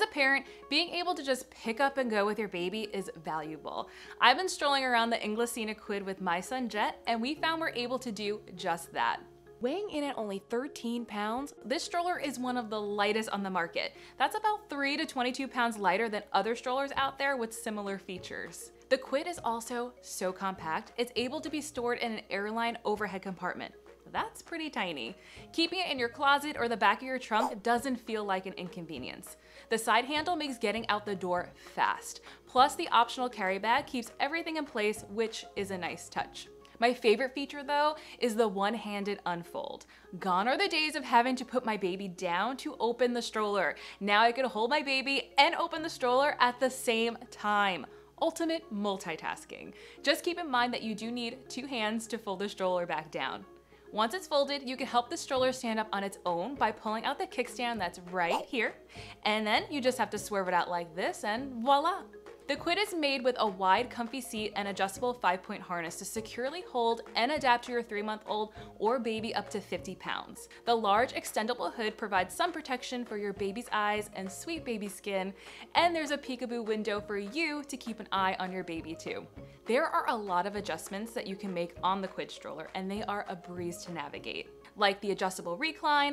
parent, being able to just pick up and go with your baby is valuable. I've been strolling around the Inglesina Quid with my son Jet, and we found we're able to do just that. Weighing in at only 13 pounds, this stroller is one of the lightest on the market. That's about 3 to 22 pounds lighter than other strollers out there with similar features. The Quid is also so compact, it's able to be stored in an airline overhead compartment. That's pretty tiny. Keeping it in your closet or the back of your trunk doesn't feel like an inconvenience. The side handle makes getting out the door fast. Plus, the optional carry bag keeps everything in place, which is a nice touch. My favorite feature though is the one-handed unfold. Gone are the days of having to put my baby down to open the stroller. Now I can hold my baby and open the stroller at the same time. Ultimate multitasking. Just keep in mind that you do need 2 hands to fold the stroller back down. Once it's folded, you can help the stroller stand up on its own by pulling out the kickstand that's right here, and then you just have to swerve it out like this and voila! The Quid is made with a wide, comfy seat and adjustable 5-point harness to securely hold and adapt to your 3-month-old or baby up to 50 pounds. The large, extendable hood provides sun protection for your baby's eyes and sweet baby skin, and there's a peekaboo window for you to keep an eye on your baby too. There are a lot of adjustments that you can make on the Quid stroller, and they are a breeze to navigate, like the adjustable recline,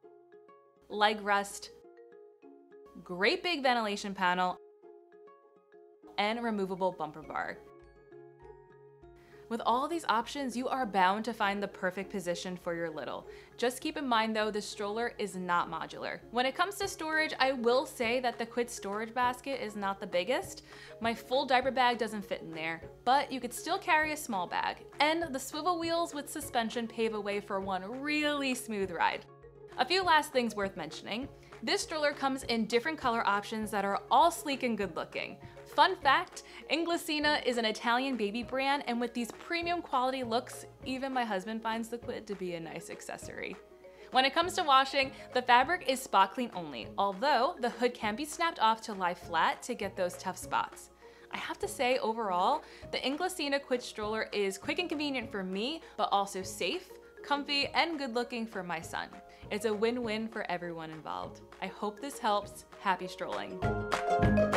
leg rest, great big ventilation panel, and removable bumper bar. With all these options, you are bound to find the perfect position for your little. Just keep in mind though, the stroller is not modular. When it comes to storage, I will say that the Quid storage basket is not the biggest. My full diaper bag doesn't fit in there, but you could still carry a small bag. And the swivel wheels with suspension pave a way for one really smooth ride. A few last things worth mentioning. This stroller comes in different color options that are all sleek and good looking. Fun fact, Inglesina is an Italian baby brand, and with these premium quality looks, even my husband finds the Quid to be a nice accessory. When it comes to washing, the fabric is spot clean only, although the hood can be snapped off to lie flat to get those tough spots. I have to say overall, the Inglesina Quid stroller is quick and convenient for me, but also safe, comfy, and good looking for my son. It's a win-win for everyone involved. I hope this helps. Happy strolling.